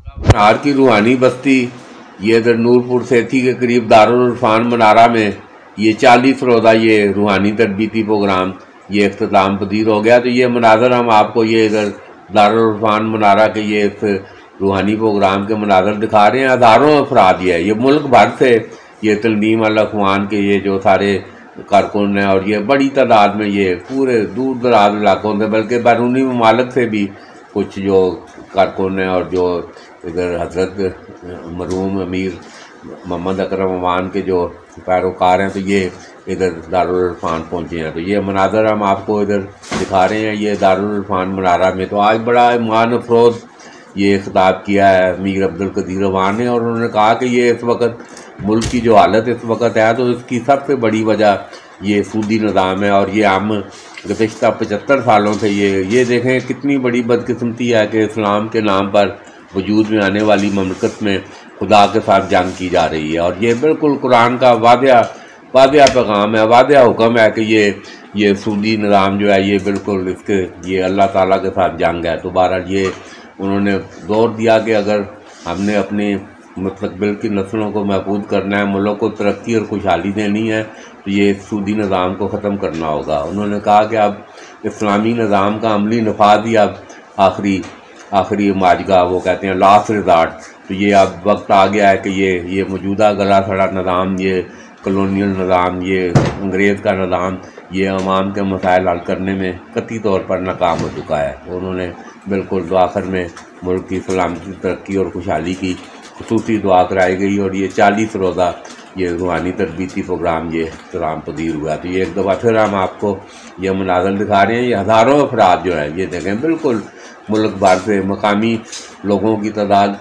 नार की रूहानी बस्ती ये इधर नूरपुर सेठी के करीब दारुल इरफान मनारा में ये 40 रोज़ा ये रूहानी तरबीती प्रोग्राम ये इख्तिताम पजीर हो गया। तो ये मनाजर हम आपको ये इधर दारुल इरफान मनारा के ये इस रूहानी प्रोग्राम के मनाजर दिखा रहे हैं। हज़ारों अफराद ये मुल्क भर से ये तलीम अल अखवान के ये जो सारे कारकुन हैं और ये बड़ी तादाद में ये पूरे दूर दराज इलाकों से बल्कि बैरूनी ममालिक से भी कुछ जो कारकुन हैं और जो इधर हज़रत मरहूम अमीर मोहम्मद अकरम अवान के जो पैरोकार हैं तो ये इधर दारुल इरफान पहुँचे हैं। तो ये मनाजर हम आपको इधर दिखा रहे हैं ये दारुल इरफान मनारा में। तो आज बड़ा ईमान अफरोज़ ये खिताब किया है अमीर अब्दुल कदीर अवान ने और उन्होंने कहा कि ये इस वक्त मुल्क की जो हालत इस वक्त है तो इसकी सबसे बड़ी वजह ये सूदी निज़ाम है। और ये हम गुज़श्ता 75 सालों से ये देखें कितनी बड़ी बदकिस्मती है कि इस्लाम के नाम पर वजूद में आने वाली ममलकत में खुदा के साथ जंग की जा रही है। और ये बिल्कुल कुरान का वादिया पैगाम है, वादिया हुक्म है कि ये सूदी निज़ाम जो है ये बिल्कुल इसके ये अल्लाह ताला के साथ जंग है। तो बहरहाल ये उन्होंने जोर दिया कि अगर हमने अपने मुस्तक़बिल की नस्लों को महफूज करना है, मुल्क को तरक्की और खुशहाली देनी है तो ये सूदी निज़ाम को ख़त्म करना होगा। उन्होंने कहा कि अब इस्लामी निज़ाम का अमली नफाज ही अब आखिरी माजगा वो कहते हैं लास्ट रिज़ॉर्ट। तो ये अब वक्त आ गया है कि ये मौजूदा गला सड़ा निज़ाम ये कॉलोनियल निज़ाम ये अंग्रेज़ का निज़ाम ये अवाम के मसाइल हल करने में कतई तौर पर नाकाम हो चुका है। उन्होंने बिल्कुल तो आखिर में मुल्क की सलामती तरक्की और खुशहाली की खुसूसी दुआ कराई गई और ये 40 रोज़ा ये रूहानी तरबीती प्रोग्राम ये इख्तिताम पजीर हुआ। तो ये एक दफ़ा फिर हम आपको ये मनाज़र दिखा रहे हैं। ये हज़ारों अफराद जो हैं ये देखें बिल्कुल मुल्क भर से मकामी लोगों की तादाद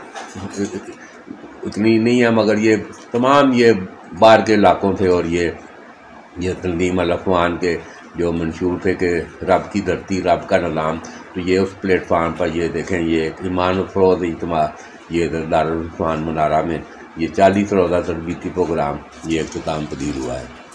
इतनी नहीं है मगर ये तमाम ये बाहर के इलाकों से और ये तंजीम अल अखवान के जो मंशूर थे कि रब की धरती रब का निज़ाम। तो ये उस प्लेटफार्म पर ये देखें ये ईमान अफरोज़ इज्तिमा ये दारुल इरफान मनारा में ये 40 रोज़ा तरबीती प्रोग्राम ये इख्तिताम पजीर हुआ है।